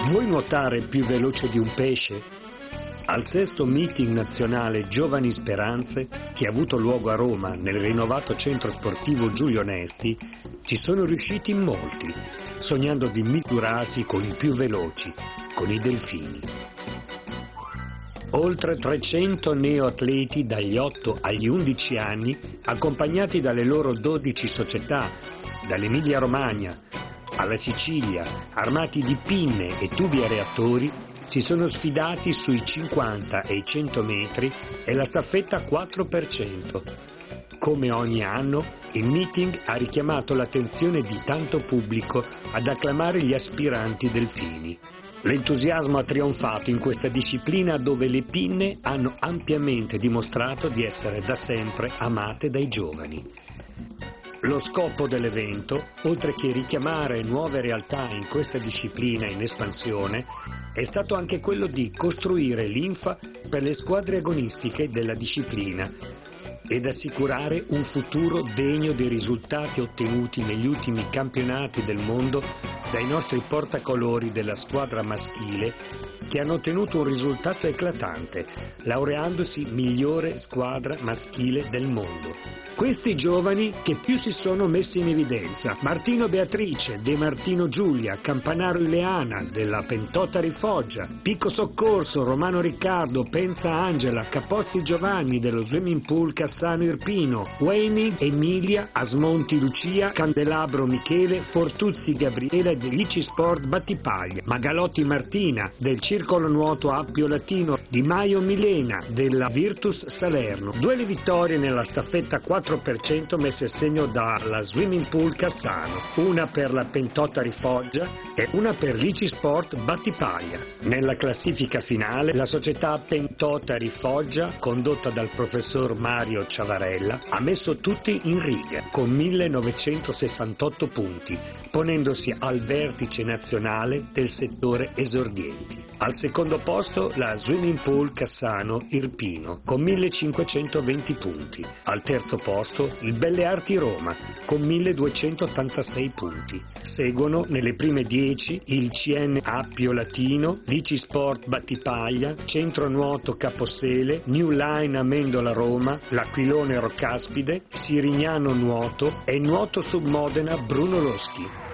Vuoi nuotare più veloce di un pesce? Al sesto meeting nazionale Giovani Speranze, che ha avuto luogo a Roma nel rinnovato centro sportivo Giulio Onesti, ci sono riusciti in molti, sognando di misurarsi con i più veloci, con i delfini. Oltre 300 neoatleti dagli 8 agli 11 anni, accompagnati dalle loro 12 società, dall'Emilia Romagna alla Sicilia, armati di pinne e tubi a reattori, si sono sfidati sui 50 e i 100 metri e la staffetta 4%. Come ogni anno, il meeting ha richiamato l'attenzione di tanto pubblico ad acclamare gli aspiranti delfini. L'entusiasmo ha trionfato in questa disciplina dove le pinne hanno ampiamente dimostrato di essere da sempre amate dai giovani. Lo scopo dell'evento, oltre che richiamare nuove realtà in questa disciplina in espansione, è stato anche quello di costruire linfa per le squadre agonistiche della disciplina ed assicurare un futuro degno dei risultati ottenuti negli ultimi campionati del mondo dai nostri portacolori della squadra maschile, che hanno ottenuto un risultato eclatante, laureandosi migliore squadra maschile del mondo. Questi giovani che più si sono messi in evidenza: Martino Beatrice, De Martino Giulia, Campanaro Ileana della Pentotari Foggia, Pico Soccorso, Romano Riccardo, Penza Angela, Capozzi Giovanni dello Swimming Pool Cassano Irpino, Wayne Emilia, Asmonti Lucia, Candelabro Michele, Fortuzzi Gabriela dell'Ici Sport Battipaglia, Magalotti Martina del Circolo Nuoto Appio Latino, Di Maio Milena della Virtus Salerno. 2 le vittorie nella staffetta 4% messe a segno dalla Swimming Pool Cassano, una per la Pentotari Foggia e una per l'Ici Sport Battipaglia. Nella classifica finale la società Pentotari Foggia, condotta dal professor Mario Ciavarella, ha messo tutti in riga con 1968 punti, ponendosi al vertice nazionale del settore esordienti. Al secondo posto la Swimming Pool Cassano Irpino con 1520 punti. Al terzo posto il Belle Arti Roma con 1286 punti. Seguono nelle prime 10 il CN Appio Latino, l'Ici Sport Battipaglia, Centro Nuoto Caposele, New Line Amendola Roma, l'Aquilone Roccaspide, Sirignano Nuoto e Nuoto Submodena Bruno Loschi.